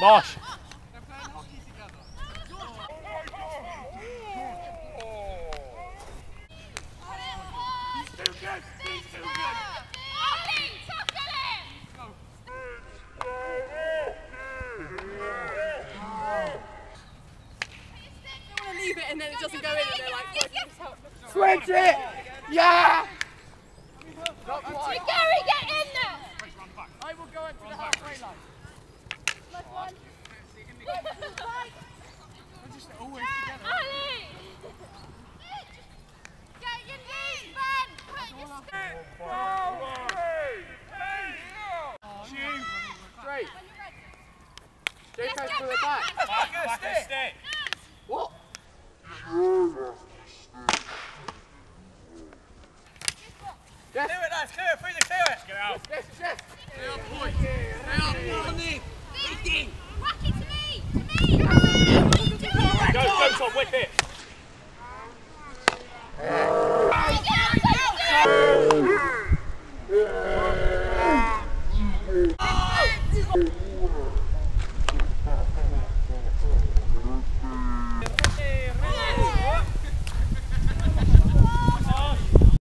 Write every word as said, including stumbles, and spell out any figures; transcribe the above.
Bosh. Leave it and then it doesn't go in and they're like, switch it! Yeah! Gary, get in there! I will go into the halfway line. Left one. We're just always together. Ali! Get your knees, Ben! Put your Straight. Jake has to the back. Marcus, stay. What? Yes. Clear it, lads, clear it, freeze it, clear it. Get out. Yes, yes. Stay on point. Stay on point. Whack it to me! To me! Go, go, Tom, whip it.